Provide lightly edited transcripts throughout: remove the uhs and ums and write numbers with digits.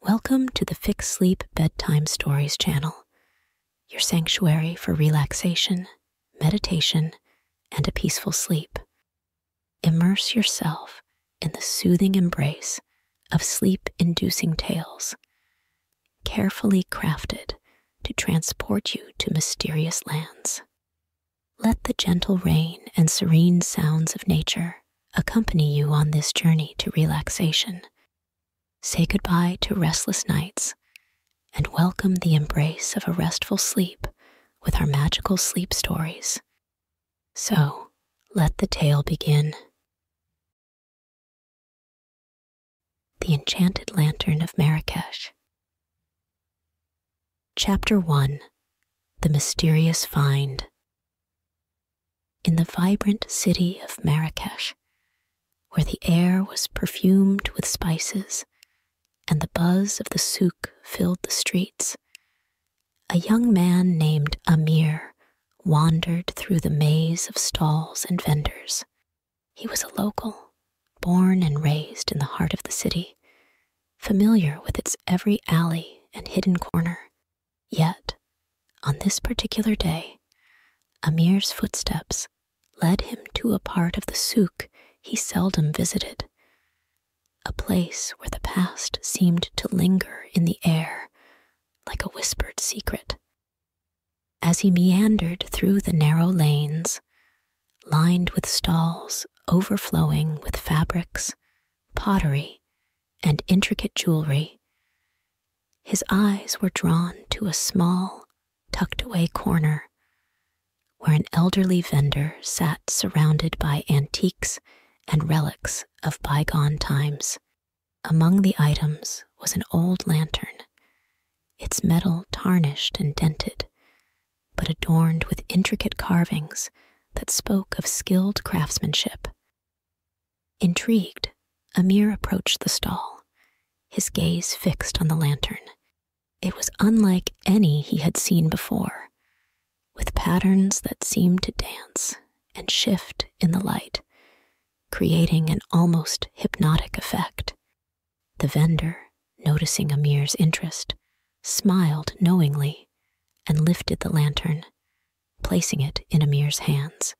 Welcome to the FixSleep Bedtime Stories Channel, your sanctuary for relaxation, meditation, and a peaceful sleep. Immerse yourself in the soothing embrace of sleep-inducing tales, carefully crafted to transport you to mysterious lands. Let the gentle rain and serene sounds of nature accompany you on this journey to relaxation. Say goodbye to restless nights and welcome the embrace of a restful sleep with our magical sleep stories. So, let the tale begin. The Enchanted Lantern of Marrakech. Chapter 1. The Mysterious Find. In the vibrant city of Marrakech, where the air was perfumed with spices and the buzz of the souk filled the streets, a young man named Amir wandered through the maze of stalls and vendors. He was a local, born and raised in the heart of the city, familiar with its every alley and hidden corner. Yet, on this particular day, Amir's footsteps led him to a part of the souk he seldom visited, a place where the past seemed to linger in the air like a whispered secret. As he meandered through the narrow lanes, lined with stalls overflowing with fabrics, pottery, and intricate jewelry, his eyes were drawn to a small, tucked-away corner where an elderly vendor sat surrounded by antiques and relics of bygone times. Among the items was an old lantern, its metal tarnished and dented, but adorned with intricate carvings that spoke of skilled craftsmanship. Intrigued, Amir approached the stall, his gaze fixed on the lantern. It was unlike any he had seen before, with patterns that seemed to dance and shift in the light, creating an almost hypnotic effect. The vendor, noticing Amir's interest, smiled knowingly and lifted the lantern, placing it in Amir's hands.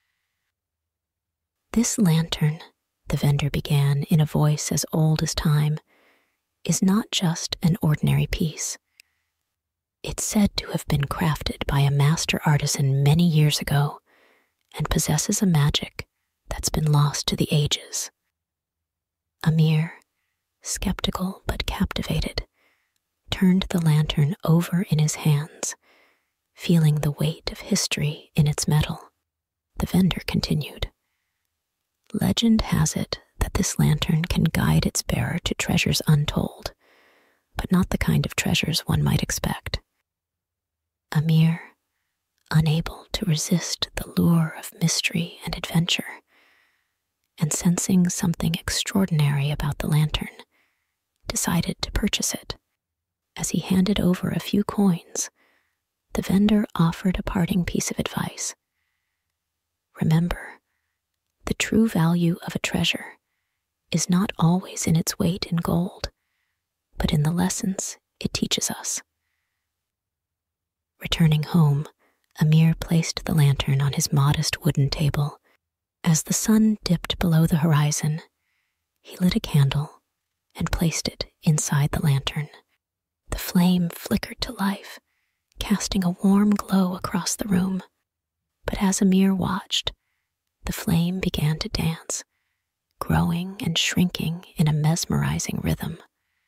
"This lantern," the vendor began in a voice as old as time, "is not just an ordinary piece. It's said to have been crafted by a master artisan many years ago and possesses a magic that's been lost to the ages." Amir, skeptical but captivated, turned the lantern over in his hands, feeling the weight of history in its metal. The vendor continued, "Legend has it that this lantern can guide its bearer to treasures untold, but not the kind of treasures one might expect." Amir, unable to resist the lure of mystery and adventure, and sensing something extraordinary about the lantern, decided to purchase it. As he handed over a few coins, the vendor offered a parting piece of advice. "Remember, the true value of a treasure is not always in its weight in gold, but in the lessons it teaches us." Returning home, Amir placed the lantern on his modest wooden table. As the sun dipped below the horizon, he lit a candle and placed it inside the lantern. The flame flickered to life, casting a warm glow across the room. But as Amir watched, the flame began to dance, growing and shrinking in a mesmerizing rhythm.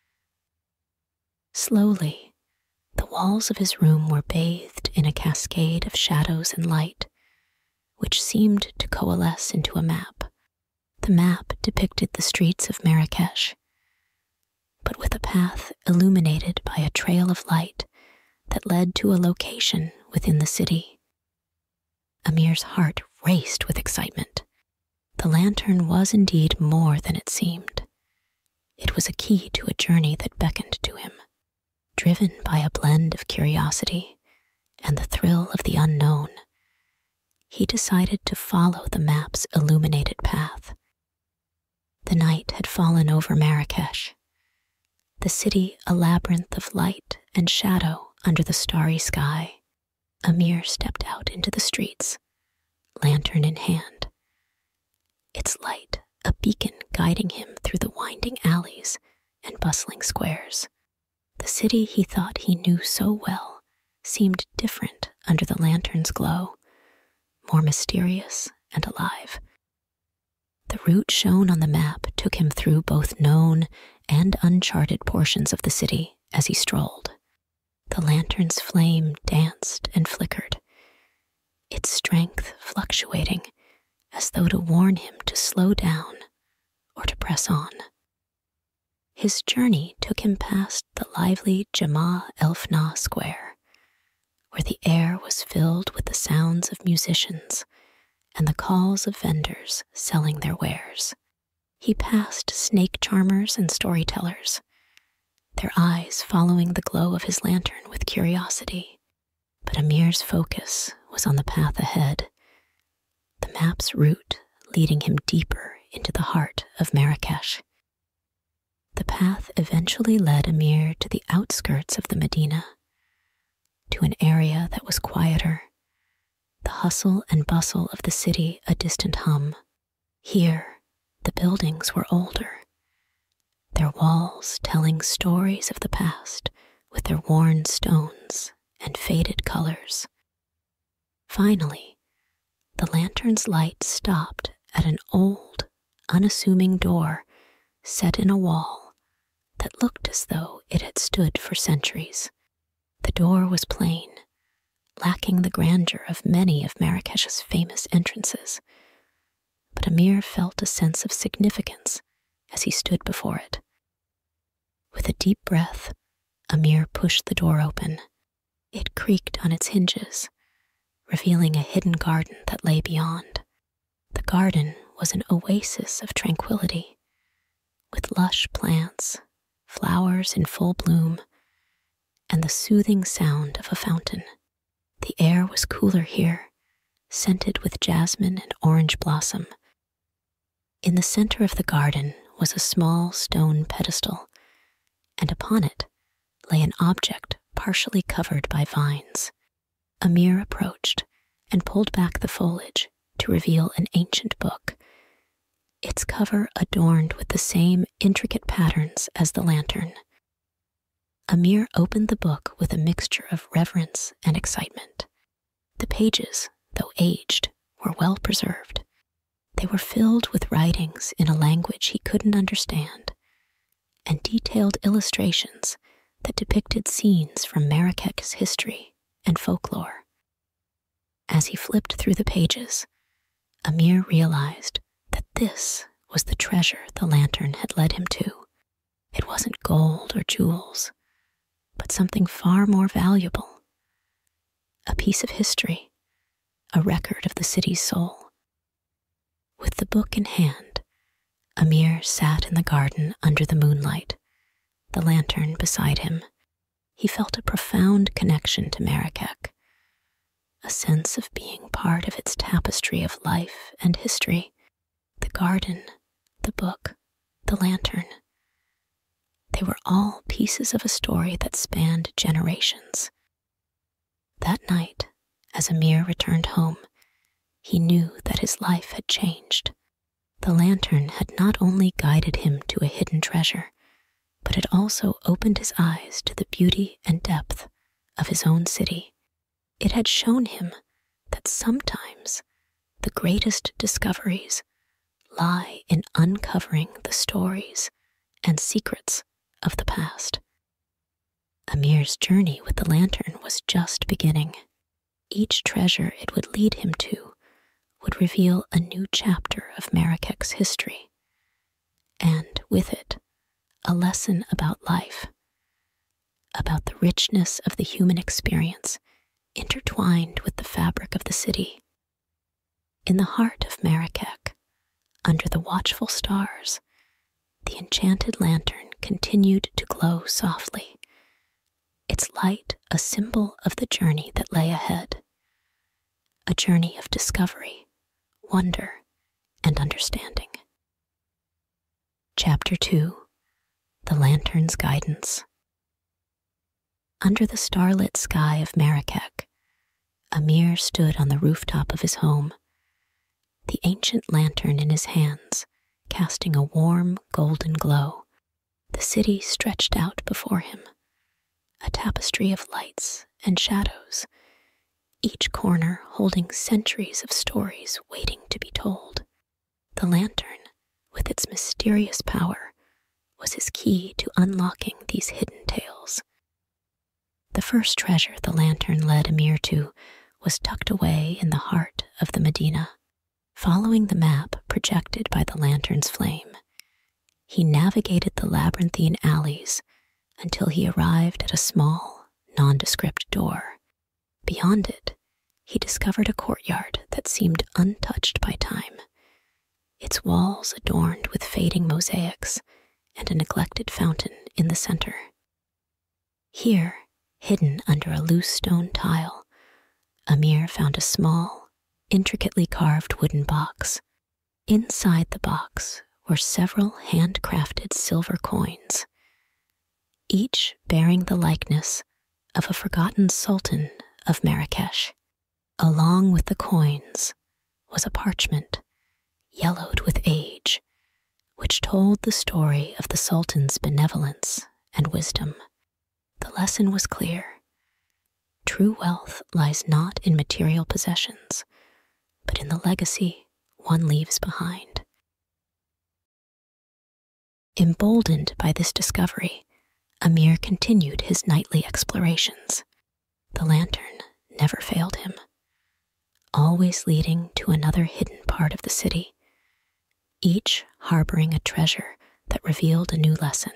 Slowly, the walls of his room were bathed in a cascade of shadows and light, which seemed to coalesce into a map. The map depicted the streets of Marrakech, but with a path illuminated by a trail of light that led to a location within the city. Amir's heart raced with excitement. The lantern was indeed more than it seemed. It was a key to a journey that beckoned to him. Driven by a blend of curiosity and the thrill of the unknown, he decided to follow the map's illuminated path. The night had fallen over Marrakech. the city a labyrinth of light and shadow under the starry sky. Amir stepped out into the streets, lantern in hand, its light a beacon guiding him through the winding alleys and bustling squares. The city he thought he knew so well seemed different under the lantern's glow, more mysterious and alive. The route shown on the map took him through both known and uncharted portions of the city as he strolled. The lantern's flame danced and flickered, its strength fluctuating as though to warn him to slow down or to press on. His journey took him past the lively Jama Elfna Square, where the air was filled with the sounds of musicians and the calls of vendors selling their wares. He passed snake charmers and storytellers, their eyes following the glow of his lantern with curiosity. But Amir's focus was on the path ahead, the map's route leading him deeper into the heart of Marrakech. The path eventually led Amir to the outskirts of the Medina, to an area that was quieter, the hustle and bustle of the city a distant hum. Here, the buildings were older, their walls telling stories of the past with their worn stones and faded colors. Finally, the lantern's light stopped at an old, unassuming door set in a wall that looked as though it had stood for centuries. The door was plain, lacking the grandeur of many of Marrakech's famous entrances, but Amir felt a sense of significance as he stood before it. With a deep breath, Amir pushed the door open. It creaked on its hinges, revealing a hidden garden that lay beyond. The garden was an oasis of tranquility, with lush plants, flowers in full bloom, and the soothing sound of a fountain. The air was cooler here, scented with jasmine and orange blossom. In the center of the garden was a small stone pedestal, and upon it lay an object partially covered by vines. Amir approached and pulled back the foliage to reveal an ancient book, its cover adorned with the same intricate patterns as the lantern. Amir opened the book with a mixture of reverence and excitement. The pages, though aged, were well preserved. They were filled with writings in a language he couldn't understand, and detailed illustrations that depicted scenes from Marrakech's history and folklore. As he flipped through the pages, Amir realized that this was the treasure the lantern had led him to. It wasn't gold or jewels, but something far more valuable. A piece of history, a record of the city's soul. With the book in hand, Amir sat in the garden under the moonlight, the lantern beside him. He felt a profound connection to Marrakech, a sense of being part of its tapestry of life and history. The garden, the book, the lantern. They were all pieces of a story that spanned generations. That night, as Amir returned home, he knew that his life had changed. The lantern had not only guided him to a hidden treasure, but it also opened his eyes to the beauty and depth of his own city. It had shown him that sometimes the greatest discoveries lie in uncovering the stories and secrets of the past. Amir's journey with the lantern was just beginning. Each treasure it would lead him to would reveal a new chapter of Marrakech's history, and with it, a lesson about life, about the richness of the human experience intertwined with the fabric of the city. In the heart of Marrakech, under the watchful stars, the enchanted lantern continued to glow softly, its light a symbol of the journey that lay ahead, a journey of discovery, wonder, and understanding. Chapter 2. the lantern's guidance. Under the starlit sky of Marrakech, Amir stood on the rooftop of his home, the ancient lantern in his hands, casting a warm, golden glow. The city stretched out before him, a tapestry of lights and shadows, each corner holding centuries of stories waiting to be told. The lantern, with its mysterious power, was his key to unlocking these hidden tales. The first treasure the lantern led Amir to was tucked away in the heart of the Medina. Following the map projected by the lantern's flame, he navigated the labyrinthine alleys until he arrived at a small, nondescript door. Beyond it, he discovered a courtyard that seemed untouched by time, its walls adorned with fading mosaics and a neglected fountain in the center. Here, hidden under a loose stone tile, Amir found a small, intricately carved wooden box. Inside the box were several handcrafted silver coins, each bearing the likeness of a forgotten sultan of Marrakech. Along with the coins was a parchment, yellowed with age, which told the story of the sultan's benevolence and wisdom. The lesson was clear. True wealth lies not in material possessions, but in the legacy one leaves behind. Emboldened by this discovery, Amir continued his nightly explorations. The lantern never failed him, always leading to another hidden part of the city, each harboring a treasure that revealed a new lesson.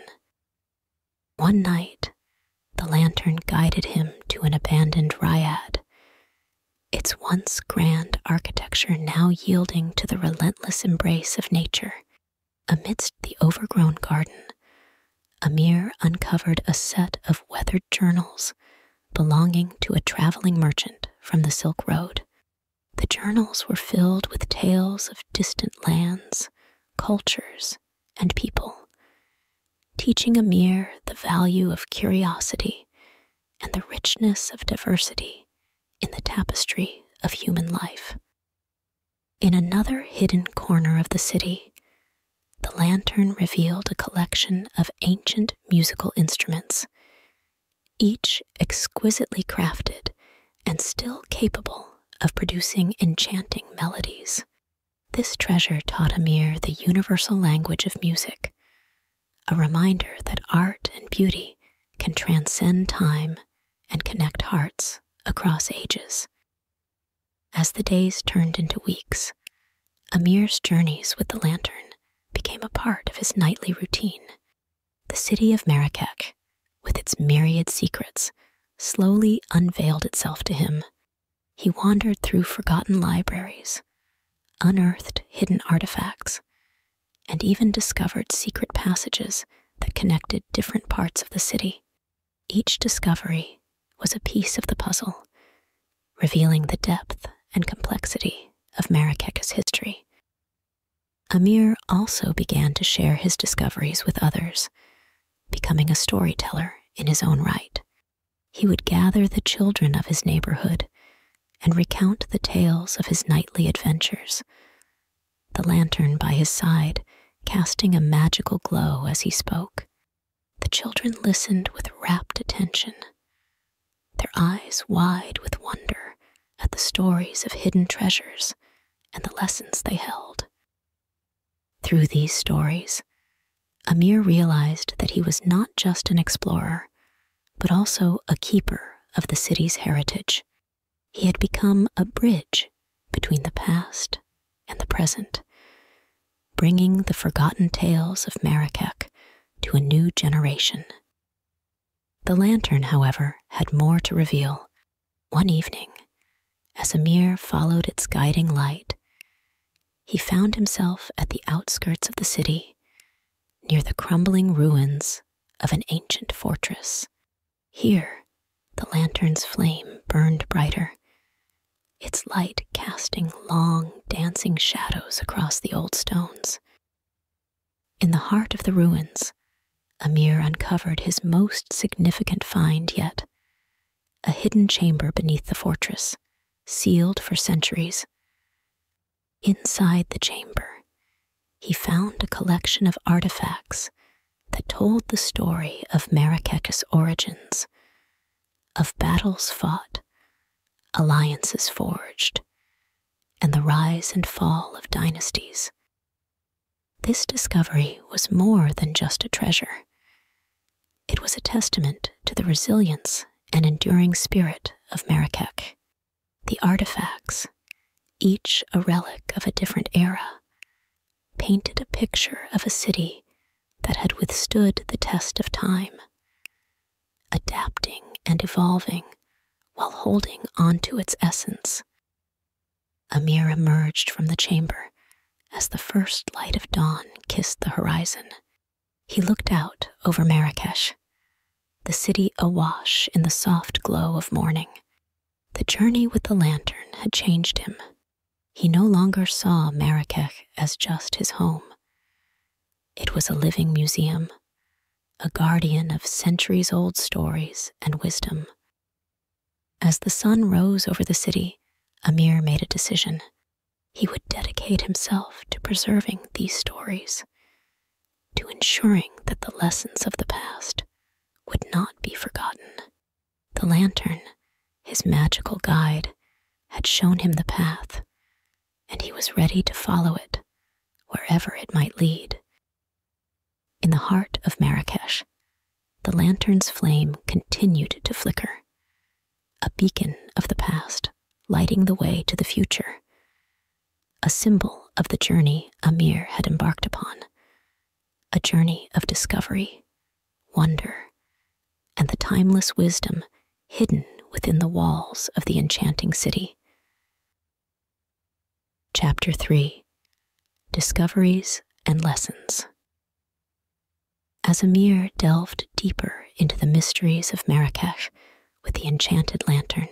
One night, the lantern guided him to an abandoned riad, its once grand architecture now yielding to the relentless embrace of nature. Amidst the overgrown garden, Amir uncovered a set of weathered journals belonging to a traveling merchant from the Silk Road. The journals were filled with tales of distant lands, cultures, and people, teaching Amir the value of curiosity and the richness of diversity in the tapestry of human life. In another hidden corner of the city, the lantern revealed a collection of ancient musical instruments, each exquisitely crafted and still capable of producing enchanting melodies. This treasure taught Amir the universal language of music, a reminder that art and beauty can transcend time and connect hearts across ages. As the days turned into weeks, Amir's journeys with the lantern became a part of his nightly routine. The city of Marrakech, with its myriad secrets, slowly unveiled itself to him. He wandered through forgotten libraries, unearthed hidden artifacts, and even discovered secret passages that connected different parts of the city. Each discovery was a piece of the puzzle, revealing the depth and complexity of Marrakech's history. Amir also began to share his discoveries with others, becoming a storyteller in his own right. He would gather the children of his neighborhood and recount the tales of his nightly adventures, the lantern by his side casting a magical glow as he spoke. The children listened with rapt attention, their eyes wide with wonder at the stories of hidden treasures and the lessons they held. Through these stories, Amir realized that he was not just an explorer, but also a keeper of the city's heritage. He had become a bridge between the past and the present, bringing the forgotten tales of Marrakech to a new generation. The lantern, however, had more to reveal. One evening, as Amir followed its guiding light, he found himself at the outskirts of the city, near the crumbling ruins of an ancient fortress. Here, the lantern's flame burned brighter, its light casting long, dancing shadows across the old stones. In the heart of the ruins, Amir uncovered his most significant find yet, a hidden chamber beneath the fortress, sealed for centuries. Inside the chamber, he found a collection of artifacts that told the story of Marrakech's origins, of battles fought, alliances forged, and the rise and fall of dynasties. This discovery was more than just a treasure. It was a testament to the resilience and enduring spirit of Marrakech. The artifacts, each a relic of a different era, painted a picture of a city that had withstood the test of time, adapting and evolving while holding onto its essence. Amir emerged from the chamber as the first light of dawn kissed the horizon. He looked out over Marrakech, the city awash in the soft glow of morning. The journey with the lantern had changed him. He no longer saw Marrakech as just his home. It was a living museum, a guardian of centuries-old stories and wisdom. As the sun rose over the city, Amir made a decision. He would dedicate himself to preserving these stories, to ensuring that the lessons of the past would not be forgotten. The lantern, his magical guide, had shown him the path, and he was ready to follow it wherever it might lead. In the heart of Marrakech, the lantern's flame continued to flicker, a beacon of the past lighting the way to the future, a symbol of the journey Amir had embarked upon, a journey of discovery, wonder, and the timeless wisdom hidden within the walls of the enchanting city. Chapter 3: Discoveries and Lessons. As Amir delved deeper into the mysteries of Marrakech with the enchanted lantern,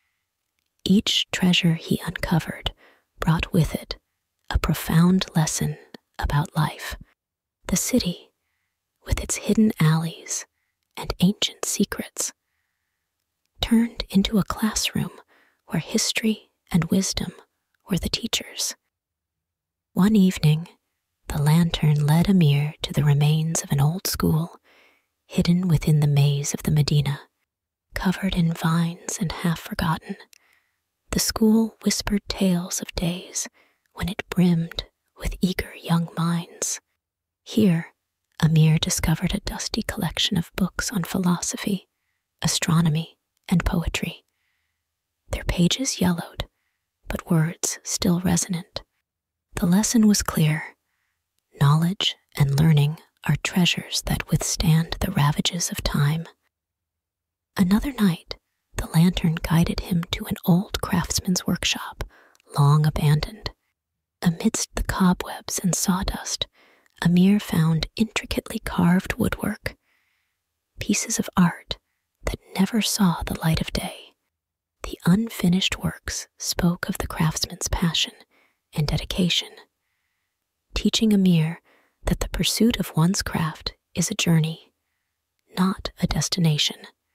each treasure he uncovered brought with it a profound lesson about life. The city, with its hidden alleys and ancient secrets, turned into a classroom where history and wisdom were the teachers. One evening, the lantern led Amir to the remains of an old school hidden within the maze of the Medina, covered in vines and half-forgotten. The school whispered tales of days when it brimmed with eager young minds. Here, Amir discovered a dusty collection of books on philosophy, astronomy, and poetry. Their pages yellowed, but words still resonant. The lesson was clear. Knowledge and learning are treasures that withstand the ravages of time. Another night, the lantern guided him to an old craftsman's workshop, long abandoned. Amidst the cobwebs and sawdust, Amir found intricately carved woodwork, pieces of art that never saw the light of day. The unfinished works spoke of the craftsman's passion and dedication, teaching Amir that the pursuit of one's craft is a journey, not a destination,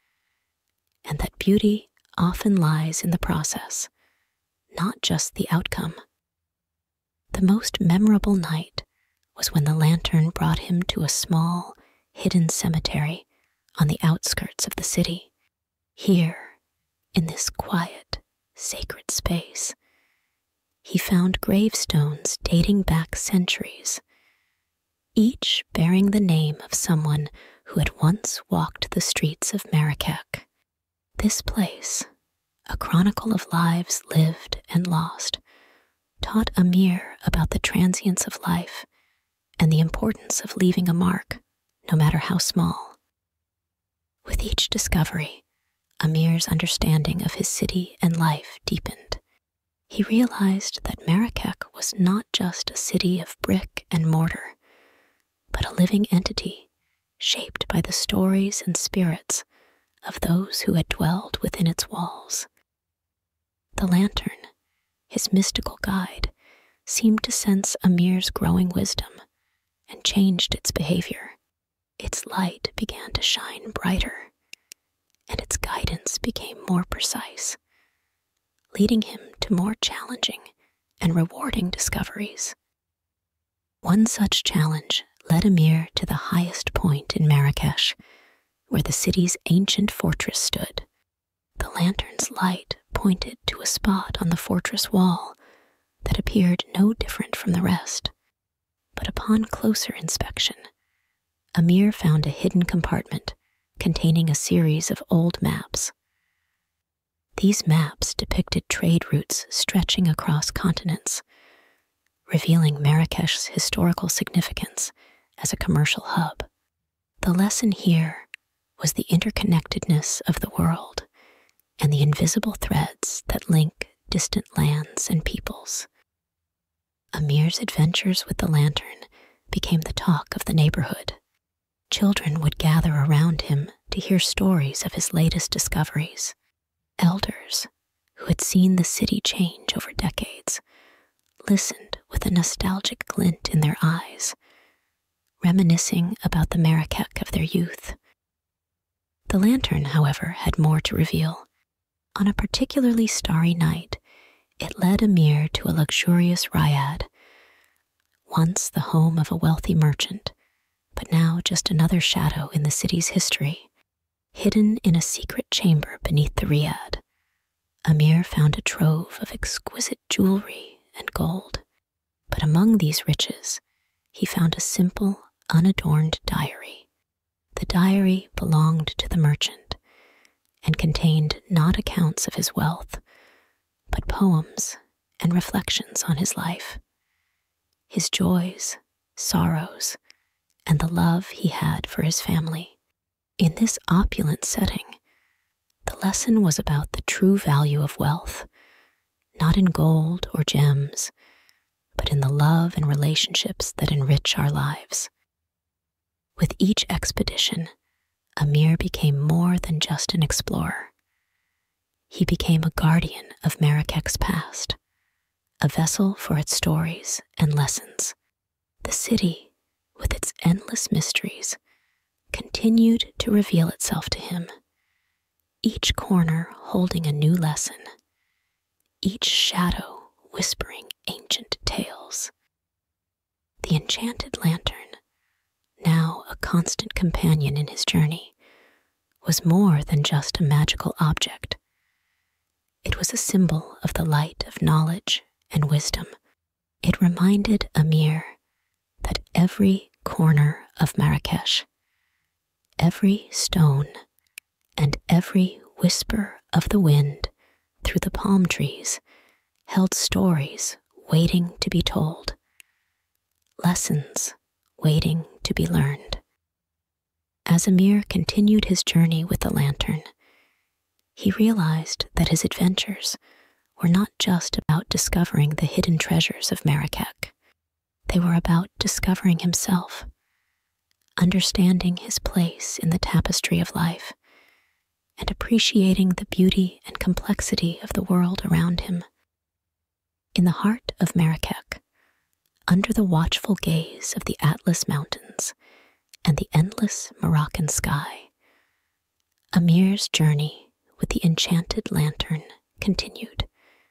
and that beauty often lies in the process, not just the outcome. The most memorable night was when the lantern brought him to a small, hidden cemetery on the outskirts of the city. Here, in this quiet, sacred space, he found gravestones dating back centuries, each bearing the name of someone who had once walked the streets of Marrakech. This place, a chronicle of lives lived and lost, taught Amir about the transience of life and the importance of leaving a mark, no matter how small. With each discovery, Amir's understanding of his city and life deepened. He realized that Marrakech was not just a city of brick and mortar, but a living entity shaped by the stories and spirits of those who had dwelled within its walls. The lantern, his mystical guide, seemed to sense Amir's growing wisdom and changed its behavior. its light began to shine brighter, and its guidance became more precise, leading him to more challenging and rewarding discoveries. One such challenge led Amir to the highest point in Marrakech, where the city's ancient fortress stood. The lantern's light pointed to a spot on the fortress wall that appeared no different from the rest. But upon closer inspection, Amir found a hidden compartment containing a series of old maps. These maps depicted trade routes stretching across continents, revealing Marrakech's historical significance as a commercial hub. The lesson here was the interconnectedness of the world and the invisible threads that link distant lands and peoples. Amir's adventures with the lantern became the talk of the neighborhood. Children would gather around him to hear stories of his latest discoveries. Elders, who had seen the city change over decades, listened with a nostalgic glint in their eyes, reminiscing about the Marrakech of their youth. The lantern, however, had more to reveal. On a particularly starry night, it led Amir to a luxurious riad, once the home of a wealthy merchant, but now just another shadow in the city's history. Hidden in a secret chamber beneath the riad, Amir found a trove of exquisite jewelry and gold. But among these riches, he found a simple, unadorned diary. The diary belonged to the merchant and contained not accounts of his wealth, but poems and reflections on his life, his joys, sorrows, and the love he had for his family. In this opulent setting, the lesson was about the true value of wealth, not in gold or gems, but in the love and relationships that enrich our lives. With each expedition, Amir became more than just an explorer. He became a guardian of Marrakech's past, a vessel for its stories and lessons. The city, with its endless mysteries, continued to reveal itself to him, each corner holding a new lesson, each shadow whispering ancient tales. The enchanted lantern, now a constant companion in his journey, was more than just a magical object. It was a symbol of the light of knowledge and wisdom. It reminded Amir that every corner of Marrakech, every stone, and every whisper of the wind through the palm trees held stories waiting to be told, lessons waiting to be learned. As Amir continued his journey with the lantern, he realized that his adventures were not just about discovering the hidden treasures of Marrakech. They were about discovering himself, understanding his place in the tapestry of life, and appreciating the beauty and complexity of the world around him. In the heart of Marrakech, under the watchful gaze of the Atlas Mountains and the endless Moroccan sky, Amir's journey with the enchanted lantern continued.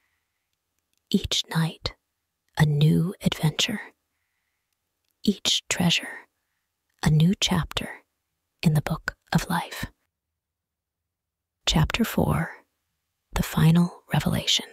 Each night, a new adventure. Each treasure, a new chapter in the book of life. Chapter 4, The Final Revelation.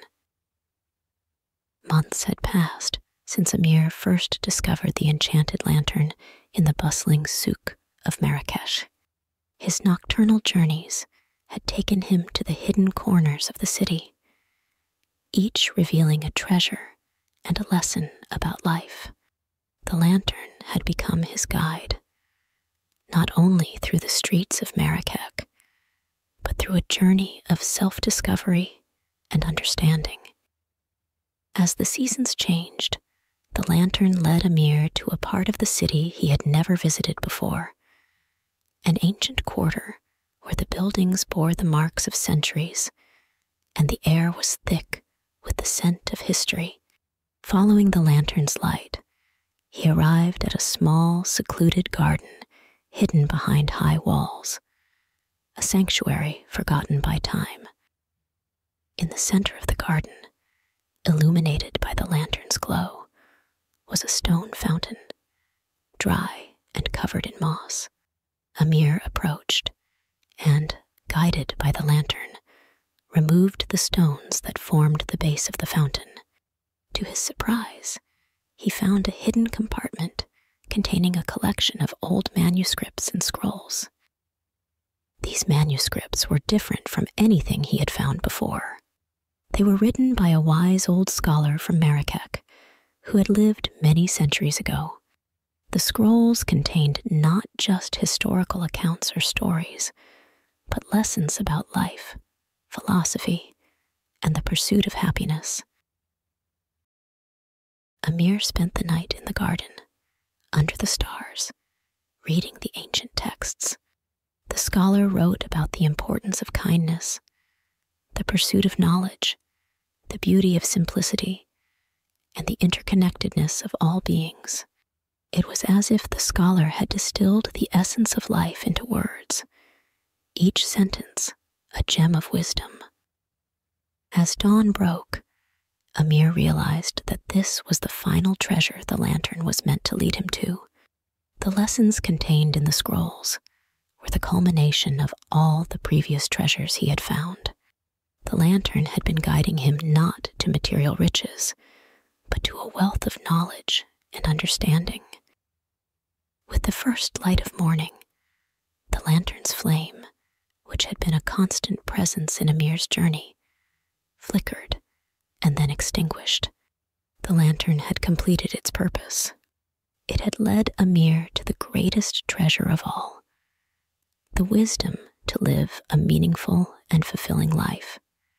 Months had passed since Amir first discovered the enchanted lantern in the bustling souk of Marrakech. His nocturnal journeys had taken him to the hidden corners of the city, each revealing a treasure and a lesson about life. The lantern had become his guide, not only through the streets of Marrakech, but through a journey of self-discovery and understanding. As the seasons changed, the lantern led Amir to a part of the city he had never visited before, an ancient quarter where the buildings bore the marks of centuries, and the air was thick with the scent of history. Following the lantern's light, he arrived at a small, secluded garden hidden behind high walls, a sanctuary forgotten by time. In the center of the garden, illuminated by the lantern's glow, was a stone fountain, dry and covered in moss. Amir approached and, guided by the lantern, removed the stones that formed the base of the fountain. To his surprise, he found a hidden compartment containing a collection of old manuscripts and scrolls. These manuscripts were different from anything he had found before. They were written by a wise old scholar from Marrakech who had lived many centuries ago. The scrolls contained not just historical accounts or stories, but lessons about life, philosophy, and the pursuit of happiness. Amir spent the night in the garden, under the stars, reading the ancient texts. The scholar wrote about the importance of kindness, the pursuit of knowledge, the beauty of simplicity, and the interconnectedness of all beings. It was as if the scholar had distilled the essence of life into words, each sentence a gem of wisdom. As dawn broke, Amir realized that this was the final treasure the lantern was meant to lead him to. The lessons contained in the scrolls were the culmination of all the previous treasures he had found. The lantern had been guiding him not to material riches, but to a wealth of knowledge and understanding. With the first light of morning, the lantern's flame, which had been a constant presence in Amir's journey, flickered and then extinguished. The lantern had completed its purpose. It had led Amir to the greatest treasure of all, the wisdom to live a meaningful and fulfilling life.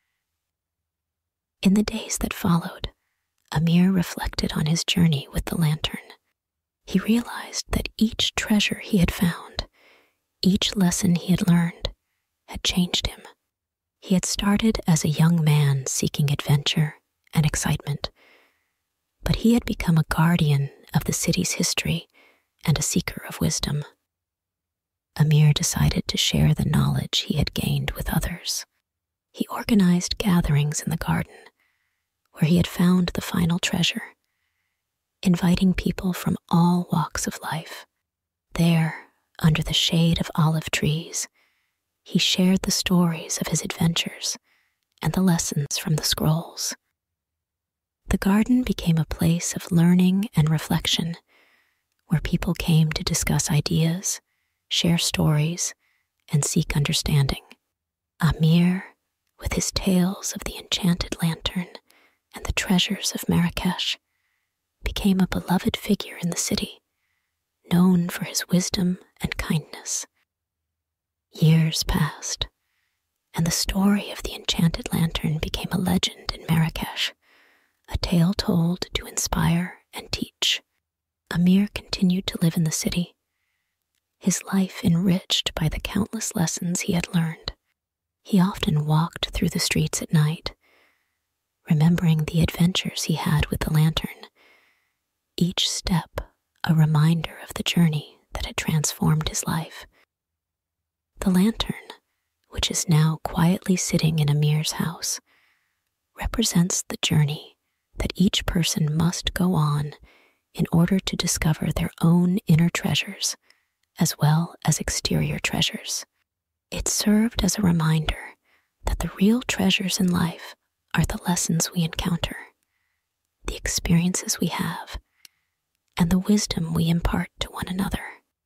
In the days that followed, Amir reflected on his journey with the lantern. He realized that each treasure he had found, each lesson he had learned, had changed him. He had started as a young man seeking adventure and excitement, but he had become a guardian of the city's history and a seeker of wisdom. Amir decided to share the knowledge he had gained with others. He organized gatherings in the garden, where he had found the final treasure, inviting people from all walks of life. There, under the shade of olive trees, he shared the stories of his adventures and the lessons from the scrolls. The garden became a place of learning and reflection, where people came to discuss ideas, share stories, and seek understanding. Amir, with his tales of the enchanted lantern and the treasures of Marrakech, became a beloved figure in the city, known for his wisdom and kindness. Years passed, and the story of the enchanted lantern became a legend in Marrakech, a tale told to inspire and teach. Amir continued to live in the city, his life enriched by the countless lessons he had learned. He often walked through the streets at night, remembering the adventures he had with the lantern, each step a reminder of the journey that had transformed his life. The lantern, which is now quietly sitting in Amir's house, represents the journey that each person must go on in order to discover their own inner treasures, as well as exterior treasures. It served as a reminder that the real treasures in life are the lessons we encounter, the experiences we have, and the wisdom we impart to one another.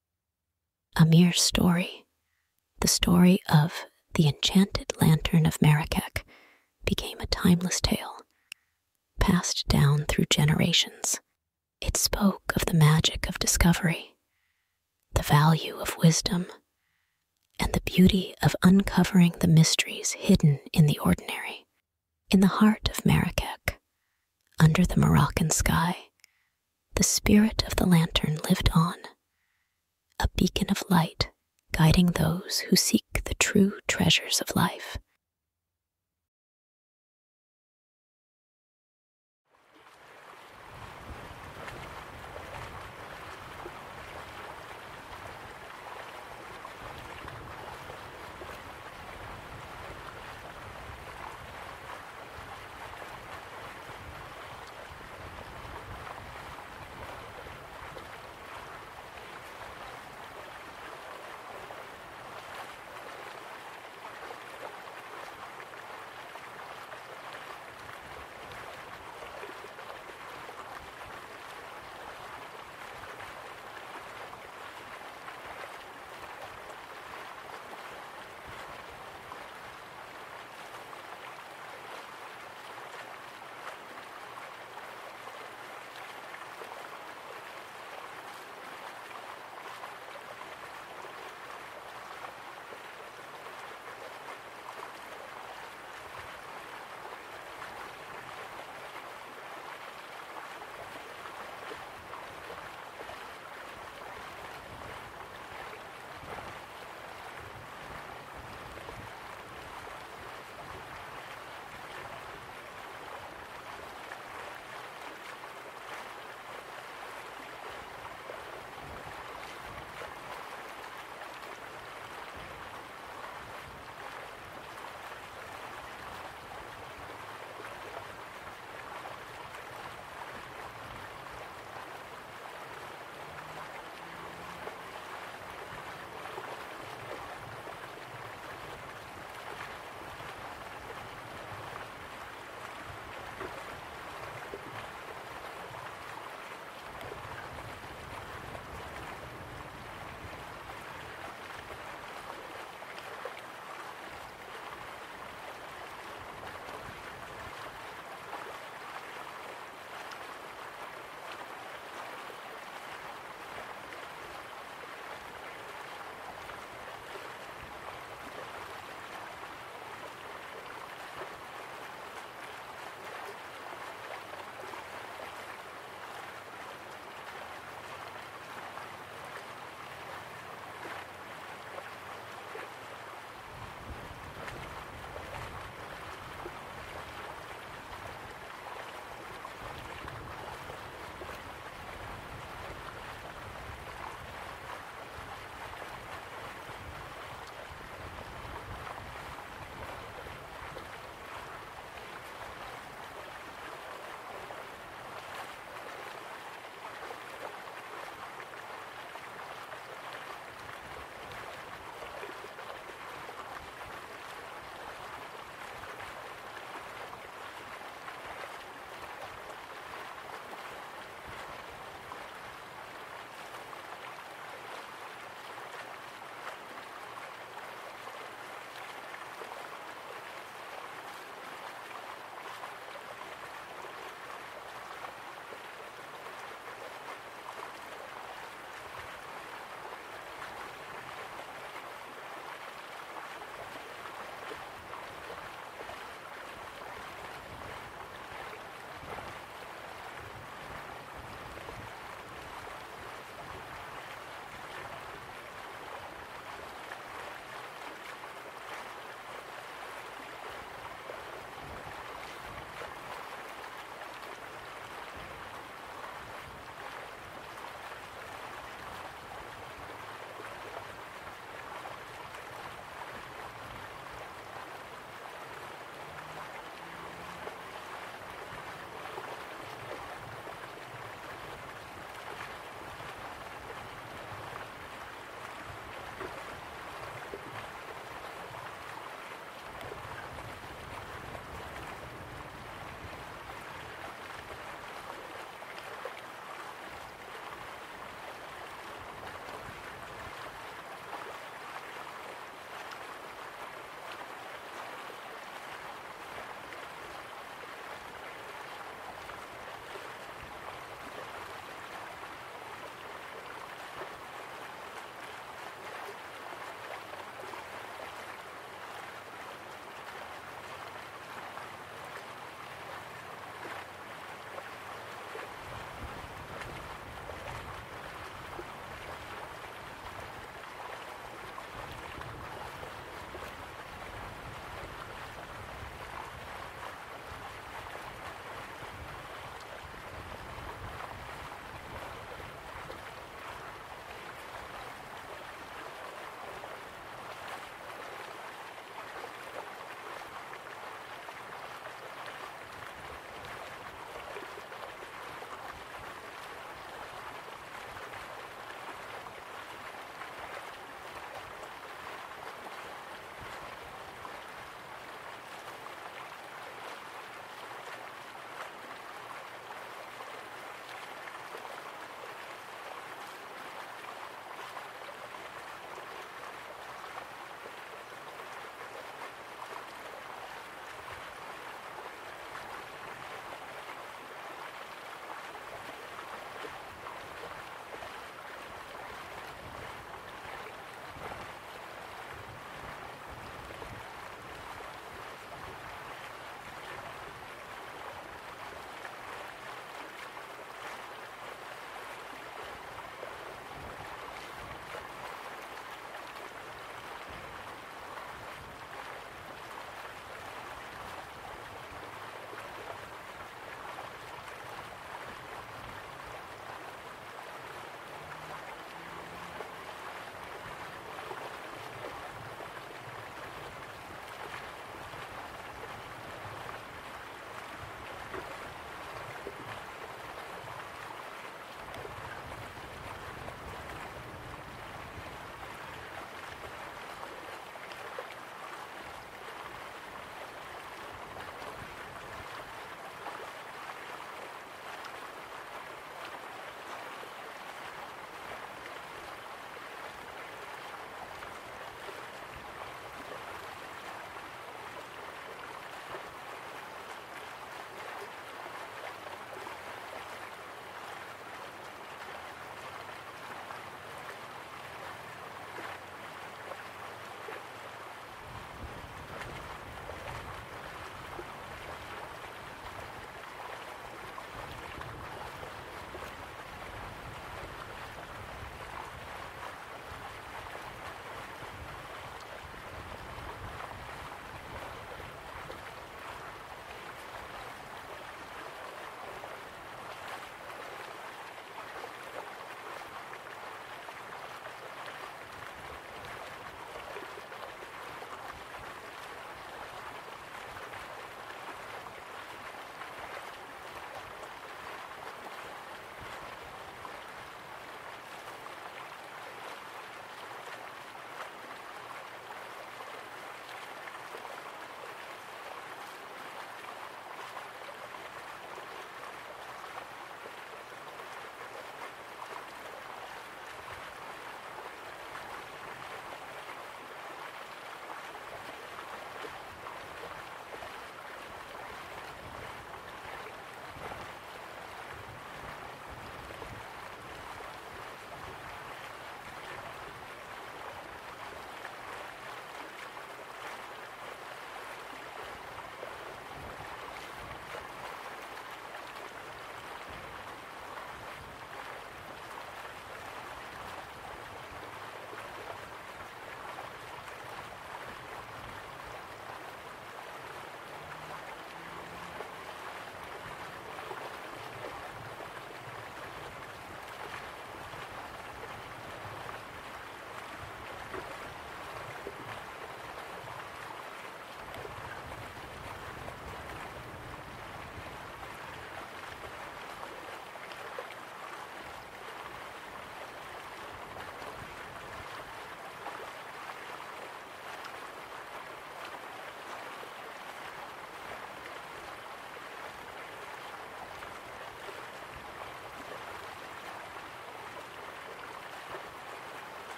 Amir's story, the story of the Enchanted Lantern of Marrakech, became a timeless tale, passed down through generations. It spoke of the magic of discovery, the value of wisdom, and the beauty of uncovering the mysteries hidden in the ordinary. In the heart of Marrakech, under the Moroccan sky, the spirit of the lantern lived on, a beacon of light guiding those who seek the true treasures of life.